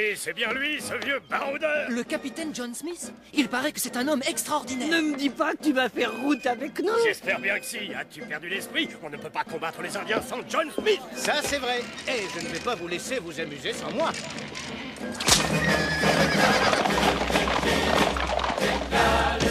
Oui, c'est bien lui, ce vieux baroudeur. Le capitaine John Smith? Il paraît que c'est un homme extraordinaire. Ne me dis pas que tu vas faire route avec nous. J'espère bien que si. As-tu perdu l'esprit? On ne peut pas combattre les Indiens sans John Smith. Ça, c'est vrai. Et je ne vais pas vous laisser vous amuser sans moi. Allez